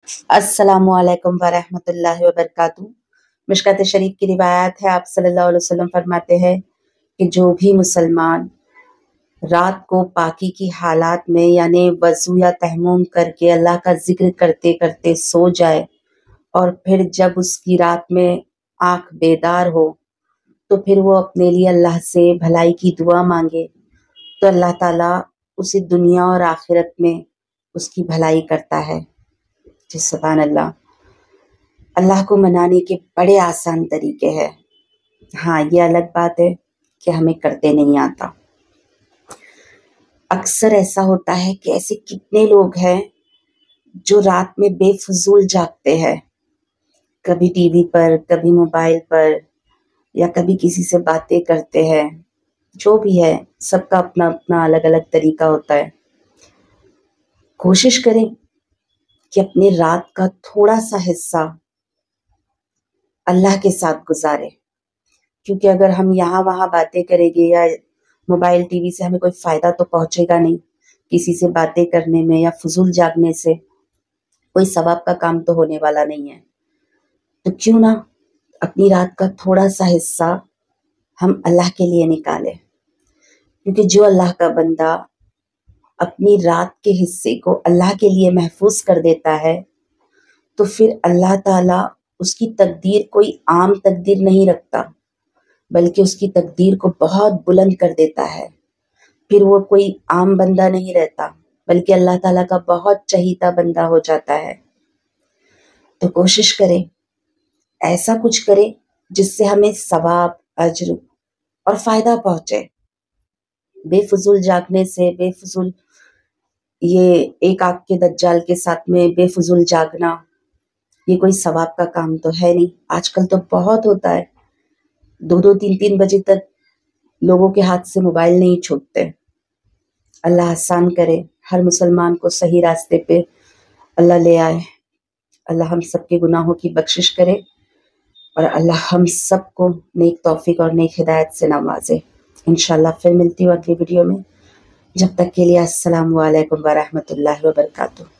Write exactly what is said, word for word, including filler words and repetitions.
अस्सलामु अलैकुम वरहमतुल्लाहि वबरकातुहू। मिशकात शरीफ की रिवायत है, आप सल्लल्लाहु अलैहि वसल्लम फरमाते हैं कि जो भी मुसलमान रात को पाकी की हालात में यानी वज़ू या तयम्मुम करके अल्लाह का जिक्र करते करते सो जाए और फिर जब उसकी रात में आँख बेदार हो तो फिर वो अपने लिए अल्लाह से भलाई की दुआ मांगे तो अल्लाह ताला उसे दुनिया और आखिरत में उसकी भलाई करता है। जी सुभान अल्लाह। अल्लाह को मनाने के बड़े आसान तरीके हैं। हाँ, ये अलग बात है कि हमें करते नहीं आता। अक्सर ऐसा होता है कि ऐसे कितने लोग हैं जो रात में बेफजूल जागते हैं, कभी टीवी पर, कभी मोबाइल पर, या कभी किसी से बातें करते हैं। जो भी है, सबका अपना अपना अलग अलग तरीका होता है। कोशिश करें कि अपनी रात का थोड़ा सा हिस्सा अल्लाह के साथ गुजारें, क्योंकि अगर हम यहाँ वहाँ बातें करेंगे या मोबाइल टीवी से हमें कोई फ़ायदा तो पहुँचेगा नहीं। किसी से बातें करने में या फजूल जागने से कोई सवाब का काम तो होने वाला नहीं है। तो क्यों ना अपनी रात का थोड़ा सा हिस्सा हम अल्लाह के लिए निकालें, क्योंकि जो अल्लाह का बंदा अपनी रात के हिस्से को अल्लाह के लिए महफूज कर देता है तो फिर अल्लाह ताला उसकी तकदीर कोई आम तकदीर नहीं रखता, बल्कि उसकी तकदीर को बहुत बुलंद कर देता है। फिर वो कोई आम बंदा नहीं रहता, बल्कि अल्लाह ताला का बहुत चहीता बंदा हो जाता है। तो कोशिश करें, ऐसा कुछ करें जिससे हमें सवाब, अज्र और फ़ायदा पहुँचे। बेफजूल जागने से, बेफजूल ये एक आँख के दज्जाल के साथ में बेफजूल जागना, ये कोई सवाब का काम तो है नहीं। आजकल तो बहुत होता है, दो दो तीन तीन बजे तक लोगों के हाथ से मोबाइल नहीं छूटते। अल्लाह आसान करे, हर मुसलमान को सही रास्ते पे अल्लाह ले आए। अल्लाह हम सब के गुनाहों की बख्शिश करे और अल्लाह हम सबको नेक तौफीक और नेक हिदायत से नवाजे। इंशाल्लाह फिर मिलती हूँ अगली वीडियो में। जब तक के लिए अस्सलामु अलैकुम वरहमतुल्लाहि वबरकातुहू।